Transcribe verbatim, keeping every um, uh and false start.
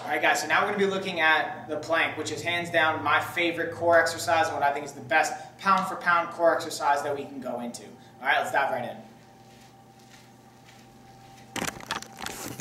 All right, guys, so now we're going to be looking at the plank, which is hands down my favorite core exercise and what I think is the best pound for pound core exercise that we can go into. All right, let's dive right in.